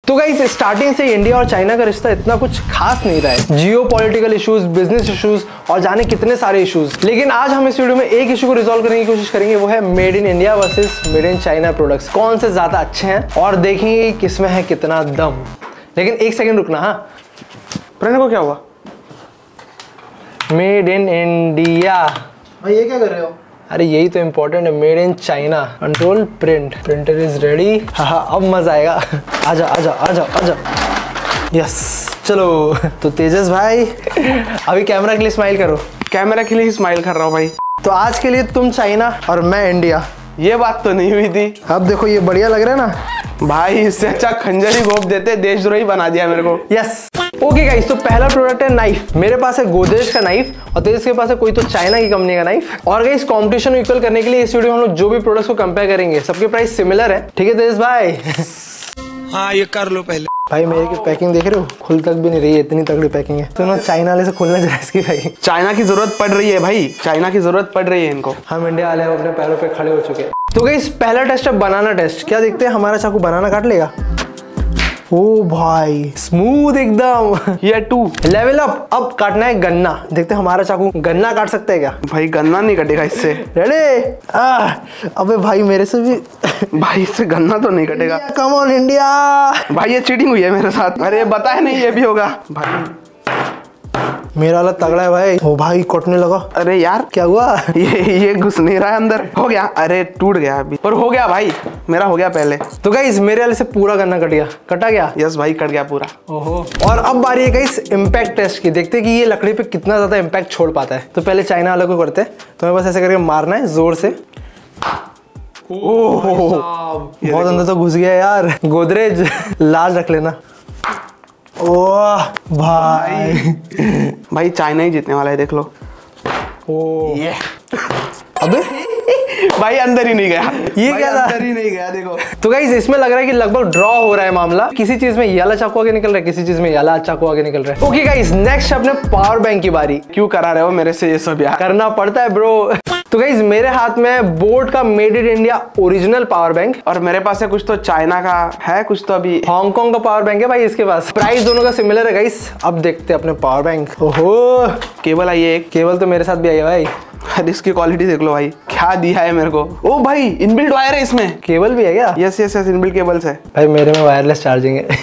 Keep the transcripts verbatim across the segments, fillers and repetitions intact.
तो guys starting से India और चाइना का रिश्ता इतना कुछ खास नहीं रहा है, geopolitical issues, business issues और जाने कितने सारे इश्यूज। लेकिन आज हम इस वीडियो में एक इशू को रिजॉल्व करने की कोशिश करेंगे, वो है made in India versus made in China products. कौन से ज्यादा अच्छे हैं और देखेंगे किसमें है कितना दम। लेकिन एक सेकेंड रुकना। हाँ प्रणय को क्या हुआ? मेड इन इंडिया भाई ये क्या कर रहे हो? अरे यही तो इम्पोर्टेंट है, made in China. Control print, printer is ready. हाँ अब मजा आएगा। आजा आजा आजा आजा। यस चलो। तो तेजस भाई अभी कैमरा के लिए स्माइल करो। कैमरा के लिए ही स्माइल कर रहा हूँ भाई। तो आज के लिए तुम चाइना और मैं इंडिया। ये बात तो नहीं हुई थी। अब देखो ये बढ़िया लग रहा है ना भाई, इससे अच्छा खंजर ही घोंप देते, देशद्रोही बना दिया मेरे को। यस ओके गाइस, तो पहला प्रोडक्ट है नाइफ। मेरे पास है गोदरेज का नाइफ और तेज के पास है कोई तो चाइना की कंपनी का नाइफ। और गाइस कंपटीशन इक्वल करने के लिए इस वीडियो में हम लोग जो भी प्रोडक्ट्स को कंपेयर करेंगे सबके प्राइस सिमिलर है। ठीक है तेज भाई? हाँ ये कर लो पहले। भाई मेरे की पैकिंग देख रहे हो, खुल तक भी नहीं रही है, इतनी तगड़ी पैकिंग है। तो ना चाइना वाले से खुलना चाहिए इसकी पैकिंग। चाइना की जरूरत पड़ रही है भाई, चाइना की जरूरत पड़ रही है इनको। हम इंडिया वाले अपने पैरों पे खड़े हो चुके हैं। तो गाइस पहला टेस्ट है बनाना टेस्ट। क्या देखते हैं हमारा चाकू बनाना काट लेगा? ओ भाई स्मूथ एकदम। ये टू लेवल अप। अब काटना है गन्ना। देखते हैं हमारा चाकू गन्ना काट सकते हैं क्या? भाई गन्ना नहीं कटेगा इससे। रेडी? अबे भाई मेरे से भी भाई इससे गन्ना तो नहीं कटेगा। Come on India. भाई ये चीटिंग हुई है मेरे साथ। अरे बताया नहीं ये भी होगा भाई। मेरा वाला तगड़ा है भाई। ओ भाई कटने लगा। अरे यार क्या हुआ? ये ये घुस नहीं रहा है अंदर। हो गया। अरे टूट गया अभी, पर हो गया भाई, मेरा हो गया पहले। तो गाइस मेरे वाले से पूरा गन्ना कट गया। कटा गया? यस भाई कट गया पूरा। ओहो। और अब बारी है गाइस इम्पैक्ट टेस्ट की। देखते हैं कि ये लकड़ी पे कितना ज्यादा इम्पैक्ट छोड़ पाता है। तो पहले चाइना वाले को करते हैं। तो मैं बस ऐसे करके मारना है जोर से। ओह बहुत अंदर तो घुस गया यार। गोदरेज लाल रख लेना। ओह भाई भाई चाइना ही जीतने वाला है, देख लो। ओ ये अबे भाई अंदर ही नहीं गया। ये क्या था? अंदर ही नहीं गया देखो। तो गाइस इसमें लग रहा है कि लगभग ड्रॉ हो रहा है मामला। किसी चीज में ये वाला चाकू आगे निकल रहा है, किसी चीज में ये वाला चाकू आगे निकल रहा है। ओके गाइस नेक्स्ट अपने पावर बैंक की बारी। क्यों करा रहे हो मेरे से ये सब यार? करना पड़ता है ब्रो। तो गाइस मेरे हाथ में बोट का made in India original power bank और मेरे पास है कुछ तो चाइना का है, कुछ तो अभी हांगकांग का पावर बैंक है भाई इसके पास। प्राइस दोनों का सिमिलर है गाइस। अब देखते हैं अपने पावर बैंक। ओहो केबल आई है एक। केबल तो मेरे साथ भी आई है भाई। अरे इसकी क्वालिटी देख लो भाई, क्या दिया है मेरे को। ओ भाई इनबिल्ट वायर है इसमें। केबल भी है क्या? Yes yes yes inbuilt cables है भाई मेरे में वायरलेस चार्जिंग है।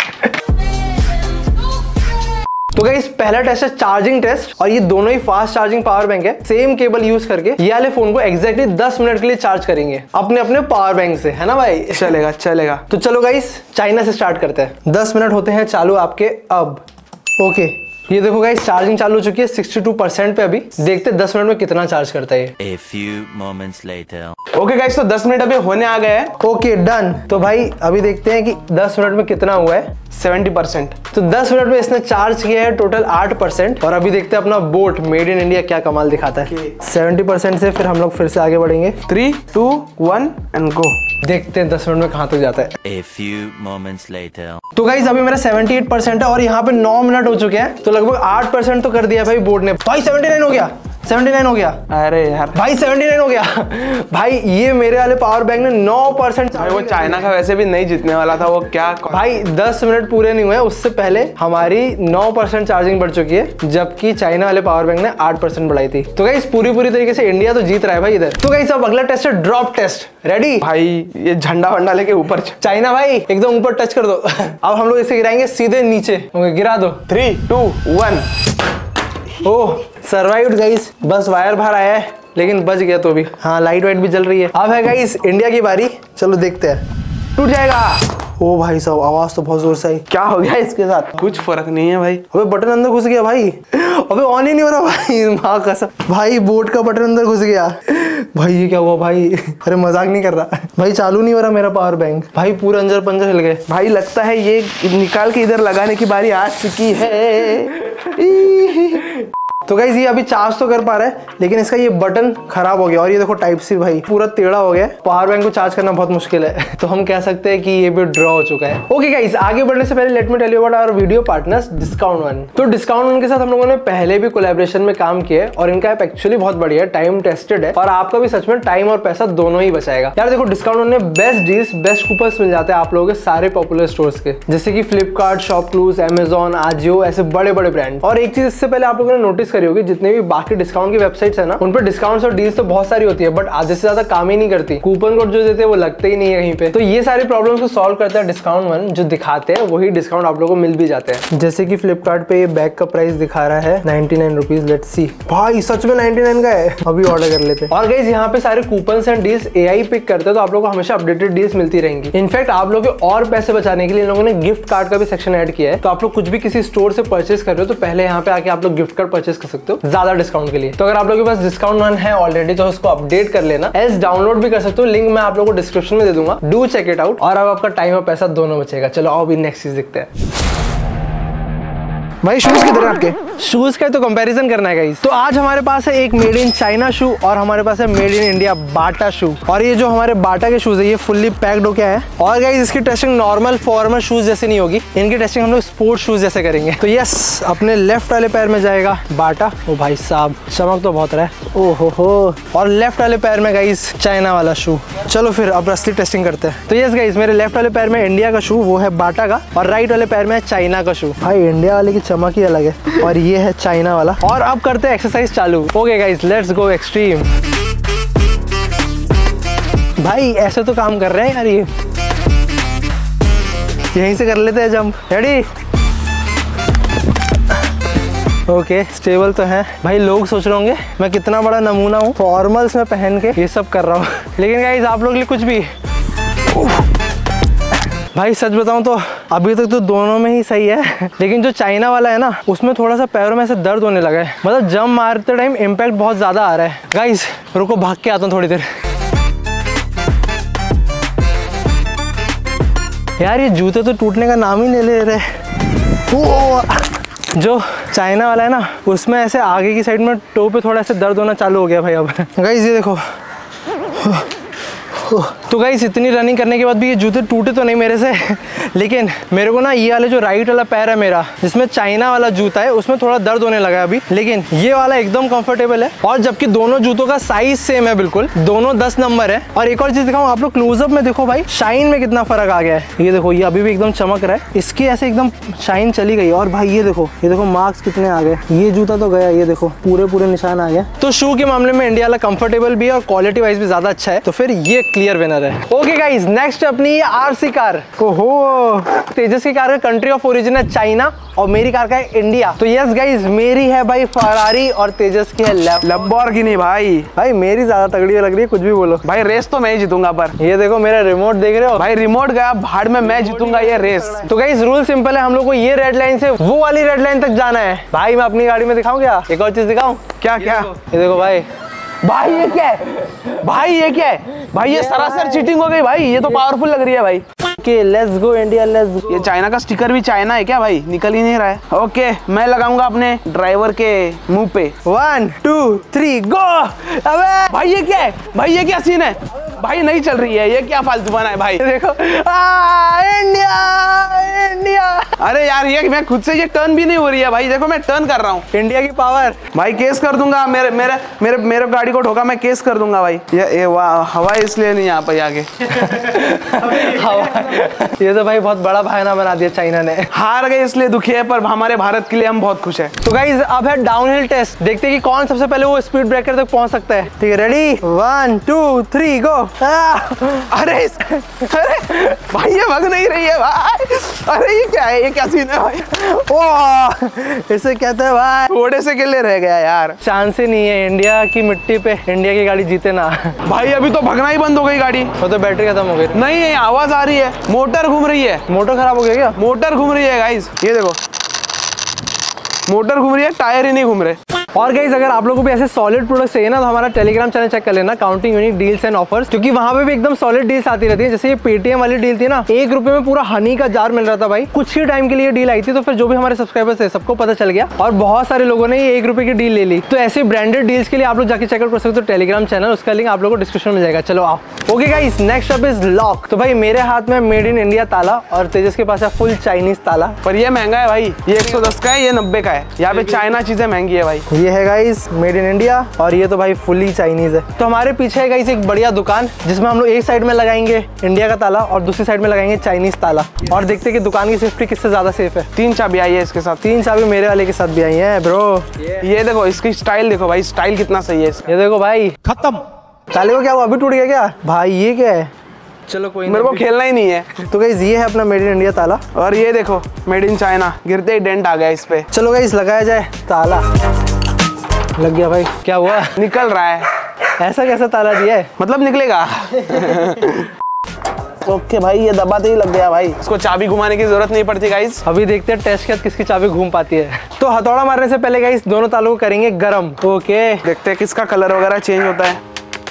तो गाइस पहला टेस्ट है चार्जिंग टेस्ट और ये दोनों ही फास्ट चार्जिंग पावर बैंक है। सेम केबल यूज करके ये वाले फोन को एक्जैक्टली दस मिनट के लिए चार्ज करेंगे अपने अपने पावर बैंक से, है ना भाई? चलेगा चलेगा। तो चलो गाइस चाइना से स्टार्ट करते हैं। दस मिनट होते हैं चालू आपके अब। ओके ये देखो गाइस चार्जिंग चालू हो चुकी है बासठ परसेंट पे। अभी देखते हैं दस मिनट में कितना चार्ज करता है ये। A few moments later. Okay guys तो दस मिनट अभी होने आ गए हैं। Okay done. तो भाई अभी देखते हैं कि दस मिनट में कितना हुआ है। सत्तर परसेंट। तो दस मिनट में इसने चार्ज किया है टोटल आठ परसेंट। और अभी देखते हैं अपना बोट मेड इन इंडिया क्या कमाल दिखाता है। सत्तर परसेंट से फिर हम लोग फिर से आगे बढ़ेंगे। Three two one and go. देखते हैं दस मिनट में कहाँ तक जाता है। A few moments later. तो गाइस अभी मेरा अठहत्तर परसेंट है और यहाँ पे नौ मिनट हो चुके हैं। तो लगभग आठ परसेंट तो कर दिया भाई बोट ने। भाई उन्यासी हो गया, उन्यासी हो गया। अरे यार भाई उन्यासी हो गया। भाई ये मेरे वाले पावर बैंक ने नौ परसेंट। भाई वो चाइना का वैसे भी नहीं जीतने वाला था वो। क्या भाई दस मिनट पूरे नहीं हुए उससे पहले हमारी नौ परसेंट चार्जिंग बढ़ चुकी है, जबकि चाइना वाले पावर बैंक ने आठ परसेंट बढ़ाई थी। तो गाइस पूरी पूरी तरीके से इंडिया तो जीत रहा है भाई इधर। तो गाइस अब अगला टेस्ट है ड्रॉप टेस्ट। रेडी? भाई ये झंडा वंडा लेके ऊपर चाइना भाई एकदम ऊपर टच कर दो। अब हम लोग इसे गिराएंगे सीधे नीचे। गिरा दो। Three two one. Oh survived guys. बस वायर बाहर आया है लेकिन बच गया तो भी। हाँ लाइट वाइट भी जल रही है। अब है गाइस इंडिया की बारी। चलो देखते हैं। टूट जाएगा। ओ भाई साहब आवाज तो बहुत जोर से आई। क्या हो गया इसके साथ? कुछ फर्क नहीं है भाई। अबे बटन अंदर घुस गया भाई। अबे ऑन ही नहीं हो रहा भाई। माँ कसम भाई बोट का बटन अंदर घुस गया। भाई ये क्या हुआ भाई? अरे मजाक नहीं कर रहा भाई। चालू नहीं हो रहा मेरा पावर बैंक। भाई पूरा अंजर पंजर हिल गए। भाई लगता है ये निकाल के इधर लगाने की बारी आ चुकी है। तो गाइस ये अभी चार्ज तो कर पा रहा है, लेकिन इसका ये बटन खराब हो गया और ये देखो टाइप सी भाई पूरा टेढ़ा हो गया। पावर बैंक को चार्ज करना बहुत मुश्किल है तो हम कह सकते हैं कि ये भी ड्रॉ हो चुका है। ओके गाइस, आगे बढ़ने से पहले let me tell you about our video partners discount one. तो डिस्काउंट वन के साथ हम लोगों ने पहले भी कोलैबोरेशन में काम किया है और इनका ऐप एक्चुअली बहुत बढ़िया है, टाइम टेस्टेड है और आपका भी सच में टाइम और पैसा दोनों ही बचाएगा। यार देखो, डिस्काउंट वन में बेस्ट डील्स, बेस्ट कूपन्स मिल जाते हैं आप लोगों के सारे पॉपुलर स्टोर्स के, जैसे कि फ्लिपकार्ट, शॉपक्लूज, अमेजॉन, आजियो, ऐसे बड़े बड़े ब्रांड। और एक चीज इससे पहले आप लोगों ने नोटिस करी होगी, जितने भी बाकी डिस्काउंट की वेबसाइट्स है ना, उन पर डिस्काउंट्स और डील्स तो बहुत सारी होती है, बट आधे से ज्यादा काम ही नहीं करती। कूपन कोड जो देते हैं वो लगते ही नहीं है कहीं पे। तो ये सारी प्रॉब्लम्स को सॉल्व करता है डिस्काउंट वन, जो दिखाते हैं वही डिस्काउंट आप लोगों को मिल भी जाते हैं। जैसे कि फ्लिपकार्ट पे ये बैग का प्राइस दिखा रहा है ninety nine rupees. Let's see, भाई सच में नाइनटी नाइन का है, अभी ऑर्डर कर लेते हैं। और गाइस यहाँ पे सारे coupon and deals AI pick करते हैं, तो आप लोगों को हमेशा अपडेटेड डील्स मिलती रहेंगी। इनफैक्ट आप लोगों के और पैसे बचाने के लिए इन लोगों ने गिफ्ट कार्ड का भी सेक्शन ऐड किया है, तो आप लोग कुछ भी किसी स्टोर से परचेस कर रहे हो तो पहले यहाँ पे आके आप लोग गिफ्ट कार्ड परचेस कर सकते हो ज्यादा डिस्काउंट के लिए। तो अगर आप लोगों के पास डिस्काउंट वन है ऑलरेडी तो उसको अपडेट कर लेना, एल्स डाउनलोड भी कर सकते हो, लिंक मैं आप लोगों को डिस्क्रिप्शन में दे दूंगा। डू चेक इट आउट और अब आपका टाइम और पैसा दोनों बचेगा। चलो आओ अभी नेक्स्ट चीज देखते हैं। भाई शूज किधर है आपके? शूज का तो कंपैरिजन करना है गाइस। तो आज हमारे पास है एक मेड इन चाइना शू और हमारे पास है मेड इन इंडिया बाटा शू। और ये जो हमारे बाटा के शूज है ये फुल्ली पैक्ड होके है। और गाइस इसकी टेस्टिंग नॉर्मल फॉर्मल शूज जैसे नहीं होगी, इनकी टेस्टिंग हम लोग स्पोर्ट्स शूज जैसे करेंगे। तो यस, अपने लेफ्ट वाले पैर में जाएगा बाटा। ओ भाई साहब, चमक तो बहुत रहा है, ओ हो हो। और लेफ्ट वाले पैर में गाइस चाइना वाला शू। चलो फिर अब असली टेस्टिंग करते हैं। तो यस गाइस, मेरे लेफ्ट वाले पैर में इंडिया का शू, वो है बाटा का, और राइट वाले पैर में है चाइना का शू। भाई इंडिया वाले की चमक ही अलग है और ये है चाइना वाला। और अब करते हैं एक्सरसाइज चालू। Okay guys, let's go extreme. भाई ऐसे तो काम कर रहे हैं यार, ये यहीं से कर लेते हैं जंप। रेडी? ओके, स्टेबल तो है। भाई लोग सोच रहे होंगे मैं कितना बड़ा नमूना हूँ, फॉर्मल्स में पहन के ये सब कर रहा हूँ लेकिन गाइस आप लोग के लिए कुछ भी। भाई सच बताऊं तो अभी तक तो दोनों में ही सही है, लेकिन जो चाइना वाला है ना उसमें थोड़ा सा पैरों में ऐसे दर्द होने लगा है। मतलब जंप मारते टाइम इम्पैक्ट बहुत ज्यादा आ रहा है। गाइस रुको, भाग के आता हूँ थोड़ी देर। यार ये जूते तो टूटने का नाम ही नहीं ले रहे। ओ, जो चाइना वाला है ना उसमें ऐसे आगे की साइड में टो पे थोड़ा ऐसे दर्द होना चालू हो गया भाई अब। गाइस ये देखो। तो गाइस इतनी रनिंग करने के बाद भी ये जूते टूटे तो नहीं मेरे से लेकिन मेरे को ना ये वाले जो राइट वाला पैर है मेरा, जिसमें चाइना वाला जूता है, उसमें थोड़ा दर्द होने लगा है अभी, लेकिन ये वाला एकदम कंफर्टेबल है। और जबकि दोनों जूतों का साइज सेम है, बिल्कुल दोनों दस नंबर है। और एक और चीज दिखाऊं आप लोग, क्लोजअप में देखो भाई शाइन में कितना फर्क आ गया है। ये देखो, ये अभी भी एकदम चमक रहा है, इसकी ऐसे एकदम शाइन चली गई। और भाई ये देखो, ये देखो मार्क्स कितने आ गए। ये जूता तो गया, ये देखो पूरे पूरे निशान आ गए। तो शू के मामले में इंडिया वाला कंफर्टेबल भी है और क्वालिटी वाइज भी ज्यादा अच्छा है, तो फिर ये क्लियर विनर है। ओके गाइस, नेक्स्ट अपनी आरसी कार। ओहो, तेजस की कार का कंट्री ऑफ ओरिजिन है चाइना और मेरी कार का है इंडिया। तो यस गाइस, मेरी है भाई फरारी और तेजस की है लैम्बोर्गिनी। भाई भाई मेरी ज्यादा तगड़ी लग रही है, कुछ भी बोलो। भाई रेस तो मैं ही जीतूंगा, पर ये देखो मेरा रिमोट देख रहे हो भाई, रिमोट गया भाड़ में, मैं जीतूंगा ये रेस। तो गाइस रूल सिंपल है, हम लोग को ये रेड लाइन से वो वाली रेड लाइन तक जाना है। भाई मैं अपनी गाड़ी में दिखाऊं क्या? एक और चीज दिखाऊं क्या? क्या? ये देखो भाई। भाई ये क्या है? भाई ये क्या है? भाई ये सरासर चीटिंग हो गई भाई, ये तो पावरफुल लग रही है भाई। Okay let's go India, let's go. ये चाइना का स्टिकर भी चाइना है क्या भाई? निकल ही नहीं रहा है। ओके, मैं लगाऊंगा अपने ड्राइवर के मुंह पे। One two three go. अबे भाई ये क्या है? भाई ये क्या सीन है? भाई नहीं चल रही है, ये क्या फालतू बना है भाई? देखो, आ, इंडिया इंडिया। अरे यार ये मैं खुद से ये टर्न भी नहीं हो रही है भाई, देखो मैं टर्न कर रहा हूँ। इंडिया की पावर। भाई केस कर दूंगा, मेरे मेरे मेरे मेरे गाड़ी को ठोका, मैं केस कर दूंगा भाई। ये, ये हवा इसलिए नहीं यहाँ पे आगे ये तो भाई बहुत बड़ा बहाना बना दिया चाइना ने। हार गए इसलिए दुखी है, पर हमारे भारत के लिए हम बहुत खुश है। तो गाइस अब है डाउनहिल टेस्ट, देखते हैं कि कौन सबसे पहले वो स्पीड ब्रेकर तक पहुंच सकता है। ठीक है, ready? One two three go. अरे अरे भाई ये भग नहीं रही है भाई। अरे ये क्या है? ये क्या सीन है भाई? ओह, इसे कहते हैं भाई थोड़े से के लिए रह गया यार। चांस ही नहीं है इंडिया की मिट्टी पे इंडिया की गाड़ी जीते ना। भाई अभी तो भगना ही बंद हो गई गाड़ी। वो तो बैटरी खत्म हो गई। नहीं है, आवाज आ रही है, मोटर घूम रही है। मोटर खराब हो गया क्या? मोटर घूम रही है गाइस, ये देखो मोटर घूम रही है, टायर ही नहीं घूम रहे। और गाइस अगर आप लोगों को भी ऐसे सॉलिड प्रोडक्ट्स चाहिए ना तो हमारा टेलीग्राम चैनल चेक कर लेना, counting unique deals and offers, क्योंकि वहां पे भी एकदम सॉलिड डील्स आती रहती है। जैसे ये पेटीएम वाली डील थी ना, एक रुपए में पूरा हनी का जार मिल रहा था भाई, कुछ ही टाइम के लिए डील आई थी, तो फिर जो भी हमारे सब्सक्राइबर्स थे सबको पता चल गया और बहुत सारे लोगों ने ये एक रुपए की डील ले ली। तो ऐसे ब्रांडेड डील्स के लिए आप लोग जाके चेकआउट कर सकते हो टेलीग्राम चैनल, उसका लिंक आप लोगों को डिस्क्रिप्शन में मिल जाएगा। चलो आओ। Okay guys, next up is lock. तो भाई मेरे हाथ में मेड इन इंडिया ताला और तेजस के पास है फुल चाइनीज ताला। पर ये महंगा है भाई, ये एक सौ दस का है, ये नब्बे का है। यहाँ पे चाइना चीजें महंगी है भाई। ये है गाइस मेड इन इंडिया और ये तो भाई फुली चाइनीज है। तो हमारे पीछे है गाइस एक बढ़िया दुकान जिसमें हम लोग एक साइड में लगाएंगे इंडिया का ताला और दूसरी साइड में लगाएंगे चाइनीज ताला, और देखते हैं कि दुकान की सेफ्टी किससे ज्यादा सेफ है। तीन चाबी आई है इसके साथ, तीन चाबी मेरे वाले के साथ भी आई है ब्रो। ये देखो इसकी स्टाइल देखो भाई, स्टाइल कितना सही है इसका। ये देखो भाई, खत्म। ताले को क्या हुआ, अभी टूट गया क्या भाई? ये क्या है? चलो कोई मेरे को खेलना ही नहीं है। तो गाइस ये है अपना मेड इन इंडिया ताला और ये देखो मेड इन चाइना, गिरते ही डेंट आ गया इस पे। चलो गाइस लगाया जाए ताला। लग गया भाई, क्या हुआ? निकल रहा है। ऐसा कैसा ताला दिया है? मतलब निकलेगा। ओके भाई, ये दबाते ही लग गया भाई, इसको चाबी घुमाने की जरूरत नहीं पड़ती गाइस। अभी देखते हैं टेस्ट के बाद किसकी चाबी घूम पाती है। तो हथौड़ा मारने से पहले गाइस दोनों तालों को करेंगे गरम। ओके, देखते हैं किसका कलर वगैरह चेंज होता है।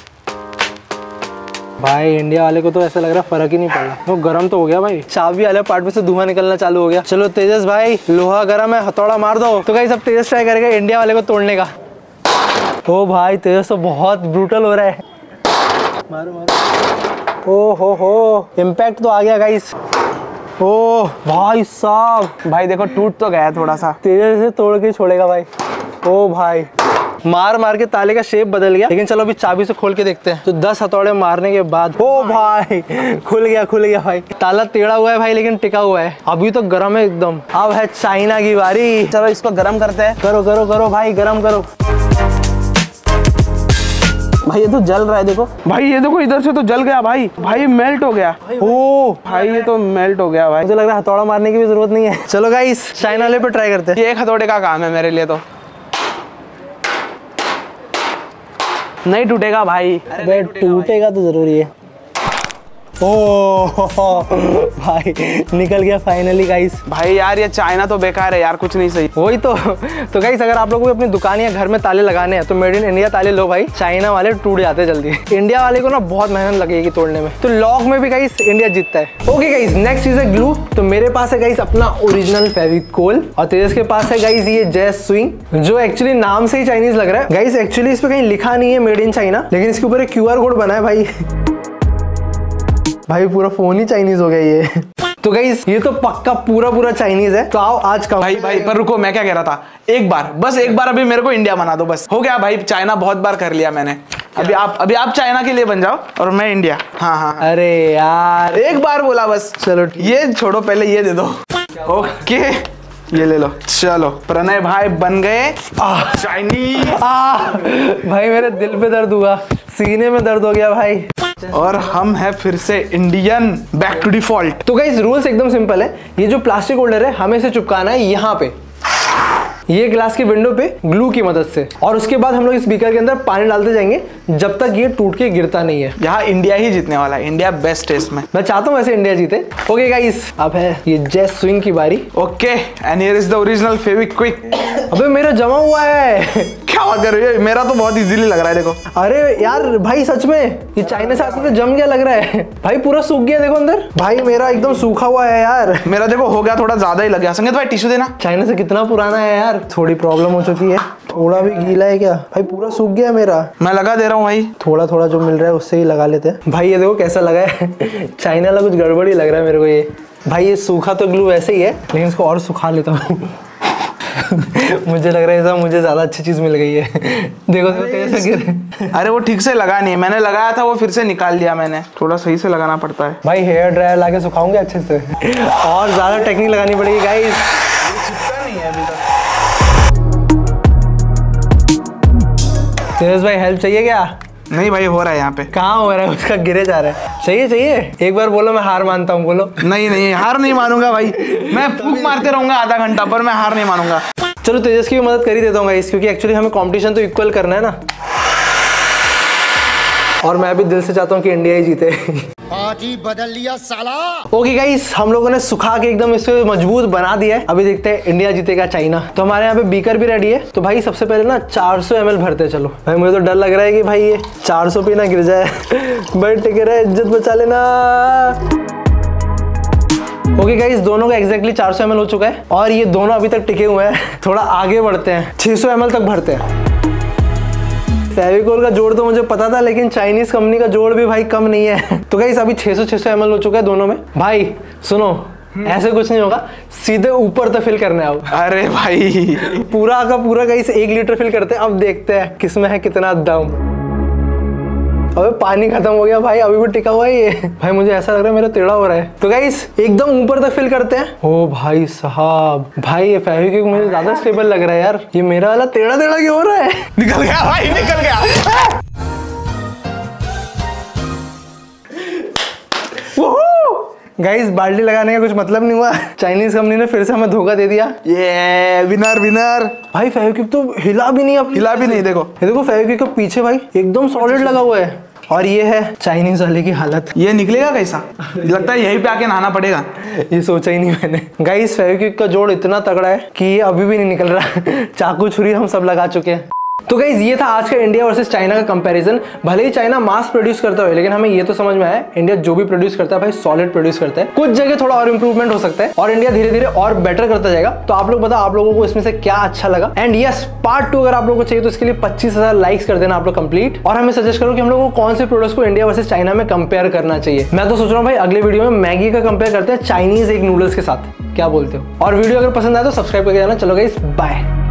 भाई इंडिया वाले को तो ऐसा लग रहा है फर्क ही नहीं पड़ा, वो गरम तो हो गया भाई। चाबी वाले पार्ट में से धुआं निकलना चालू हो गया। चलो तेजस भाई, लोहा गरम है, हथौड़ा मार दो। तो गाइस अब तेजस ट्राई करेगा इंडिया वाले को तोड़ने का। ओ भाई तेजस तो बहुत ब्रूटल हो रहा है। मारो मारो। ओ हो हो, इम्पैक्ट तो आ गया गाइस। ओ भाई साहब, भाई देखो टूट तो गया थोड़ा सा। तेजस से तोड़ के छोड़ेगा भाई। ओ भाई, मार मार के ताले का शेप बदल गया, लेकिन चलो अभी चाबी से खोल के देखते हैं। तो दस हथौड़े मारने के बाद ओ भाई खुल गया खुल गया भाई। ताला टेढ़ा हुआ है भाई लेकिन टिका हुआ है, अभी तो गर्म है एकदम। अब है चाइना की बारी। चलो इसको गरम करते हैं। करो करो करो भाई, गरम करो। भाई ये तो जल रहा है, देखो भाई, ये देखो इधर से तो जल गया भाई। भाई मेल्ट हो गया। ओ भाई ये तो मेल्ट हो गया भाई। मुझे लग रहा है हथौड़ा मारने की भी जरूरत नहीं है। चलो गाइस चाइना वाले पे ट्राई करते हैं। ये एक हथौड़े का काम है मेरे लिए, तो नहीं टूटेगा भाई। अरे टूटेगा तो जरूरी है। ओ भाई निकल गया फाइनली गाइस। भाई यार ये चाइना तो बेकार है यार, कुछ नहीं सही। वही तो तो गाइस अगर आप लोगों को अपनी दुकान या घर में ताले लगाने हैं तो मेड इन इंडिया ताले लो भाई, चाइना वाले टूट जाते हैं जल्दी। इंडिया वाले को ना बहुत मेहनत लगेगी तोड़ने में। तो लॉक में भी गाइस इंडिया जीतता है। ओके गाइस, नेक्स्ट चीज है ग्लू। तो मेरे पास है गाइस अपना ओरिजिनल फेविकोल और तेजस के पास है गाइस ये जेस स्विंग, जो एक्चुअली नाम से ही चाइनीज लग रहा है गाइस। एक्चुअली इस पे कहीं लिखा नहीं है मेड इन चाइना, लेकिन इसके ऊपर एक क्यू आर कोड बना है भाई। भाई पूरा फोन ही चाइनीज हो गया ये। तो गाइस ये तो पक्का पूरा पूरा चाइनीज है। तो आओ आज का भाई भाई पर रुको, मैं क्या कह रहा था, एक बार बस एक बार अभी मेरे को इंडिया बना दो, बस हो गया भाई। चाइना बहुत बार कर लिया मैंने, अभी आप अभी आप चाइना के लिए बन जाओ और मैं इंडिया। हाँ हाँ, अरे यार एक बार बोला बस। चलो ये छोड़ो, पहले ये दे दो। ओके ये ले लो। चलो प्रणय भाई बन गए चाइनीज। भाई मेरे दिल पे दर्द हुआ, सीने में दर्द हो गया भाई। और हम हैं फिर से इंडियन, बैक टू डिफॉल्ट। तो गाइस रूल्स एकदम सिंपल है। ये जो प्लास्टिक होल्डर है हमें इसे चिपकाना है यहाँ पे, ये ग्लास की विंडो पे ग्लू की मदद से, और उसके बाद हम लोग इस बीकर के अंदर पानी डालते जाएंगे जब तक ये टूट के गिरता नहीं है। यहाँ इंडिया ही जीतने वाला है, इंडिया बेस्ट है इसमें। मैं चाहता हूँ वैसे इंडिया जीते। ओके गाइस अब है ये जेस स्विंग की बारी। Okay and here is the original Fevikwik. अबे मेरा जमा हुआ है। क्या बात कर रही है, मेरा तो बहुत इजीली लग रहा है देखो। अरे यार भाई सच में ये चाइना से आते तो जम गया लग रहा है भाई, पूरा सूख गया देखो अंदर। भाई मेरा एकदम सूखा हुआ है यार। मेरा देखो हो गया थोड़ा ज्यादा ही लग गया। संगीत भाई टिश्यू देना। चाइना से कितना पुराना है यार, थोड़ी प्रॉब्लम हो चुकी है। थोड़ा भी गीला है क्या भाई? पूरा सूख गया मेरा। मैं लगा दे रहा हूँ भाई, थोड़ा थोड़ा जो मिल रहा है उससे ही लगा लेते हैं। भाई ये देखो कैसा लगा है चाइना वाला कुछ गड़बड़ ही लग रहा है मेरे को ये। भाई ये सूखा तो ग्लू वैसे ही है, लेकिन इसको और सुखा लेता हूँ मुझे लग रहा है ऐसा मुझे ज्यादा अच्छी चीज मिल गई है। देखो देखो कैसे गिरे। अरे वो ठीक से लगा नहीं, मैंने लगाया था वो फिर से निकाल दिया मैंने। थोड़ा सही से लगाना पड़ता है भाई। हेयर ड्रायर लाके सुखाऊंगे अच्छे से और ज्यादा टेक्निक लगानी पड़ेगी गाइस। नहीं है अभी तक। तेज भाई हेल्प चाहिए क्या? नहीं भाई हो रहा है यहाँ पे। कहाँ हो रहा है? उसका गिरे जा रहा है। चाहिए चाहिए एक बार बोलो, मैं हार मानता हूँ। बोलो। नहीं नहीं हार नहीं मानूंगा भाई, मैं फूंक मारते रहूंगा आधा घंटा, पर मैं हार नहीं मानूंगा। चलो तेजस की भी मदद कर ही देता हूँ गाइस, क्योंकि एक्चुअली हमें कंपटीशन तो इक्वल करना है ना, और मैं भी दिल से चाहता हूँ कि इंडिया ही जीते। पार्टी बदल लिया साला। ओके गाइस, हम लोगों ने सुखा के एकदम इसे मजबूत बना दिया है। अभी देखते हैं इंडिया जीतेगा चाइना। तो हमारे यहाँ पे बीकर भी रेडी है। तो भाई सबसे पहले ना चार सौ एम एल भरते चलो। भाई मुझे तो डर लग रहा है कि भाई ये चार सौ पे ना गिर जाए। बट टिके रहे, इज्जत बचा लेना। ओके गाइस, दोनों का एग्जैक्टली चार सौ एम एल हो चुका है और ये दोनों अभी तक टिके हुए हैं। थोड़ा आगे बढ़ते हैं, छह सौ एम एल तक भरते हैं। फेविकोल का जोड़ तो मुझे पता था, लेकिन चाइनीज कंपनी का जोड़ भी भाई कम नहीं है। तो गाइस अभी छह सौ छह सौ एम एल हो चुका है दोनों में। भाई सुनो, ऐसे कुछ नहीं होगा, सीधे ऊपर तक फिल करना है अब। अरे भाई पूरा का पूरा गाइस एक लीटर फिल करते हैं। अब देखते हैं किसमें है कितना दम। अबे पानी खत्म हो गया भाई, अभी भी टिका हुआ है ये। भाई मुझे ऐसा लग रहा है मेरा टेढ़ा हो रहा है। तो गाइस एकदम ऊपर तक फिल करते हैं। ओ भाई साहब, भाई ये फेविक्विक मुझे ज्यादा स्टेबल लग रहा है यार। ये मेरा वाला टेढ़ा टेढ़ा क्यों हो रहा है? निकल गया भाई, निकल गया। गाइस बाल्टी लगाने का कुछ मतलब नहीं हुआ। चाइनीज कंपनी ने फिर से हमें धोखा दे दिया। ये विनर विनर। भाई फेविक्विक तो हिला भी नहीं, अब हिला भी नहीं। देखो ये देखो फेविक्विक के पीछे भाई एकदम सॉलिड लगा हुआ है। और ये है चाइनीज वाले की हालत। ये निकलेगा कैसा? लगता है यहीं पे आके नहाना पड़ेगा। ये सोचा ही नहीं मैंने। गाइस फेविक्विक का जोड़ इतना तगड़ा है कि ये अभी भी नहीं निकल रहा। चाकू छुरी हम सब लगा चुके हैं। तो गाइस ये था आज का इंडिया वर्सेस चाइना का कंपैरिजन। भले ही चाइना मास प्रोड्यूस करता है, लेकिन हमें ये तो समझ में आया इंडिया जो भी प्रोड्यूस करता है भाई सॉलिड प्रोड्यूस करता है। कुछ जगह थोड़ा और इंप्रूवमेंट हो सकता है और इंडिया धीरे धीरे और बेटर करता जाएगा। तो आप लोग बताओ आप लोगों को इसमें से क्या अच्छा लगा। एंड यस, पार्ट टू अगर आप लोगों को चाहिए तो इसके लिए पच्चीस हजार लाइक्स कर देना आप लोग कंप्लीट। और हमें सजेस्ट करो कि हम लोगों को कौन से प्रोडक्ट्स को इंडिया वर्सेस चाइना में कंपेयर करना चाहिए। मैं तो सोच रहा हूँ भाई अगले वीडियो में मैगी का कंपेयर करते हैं चाइनीज एक नूडल्स के साथ। क्या बोलते हो? और वीडियो अगर पसंद आए तो सब्सक्राइब करके जाना। चलो गाइस बाय।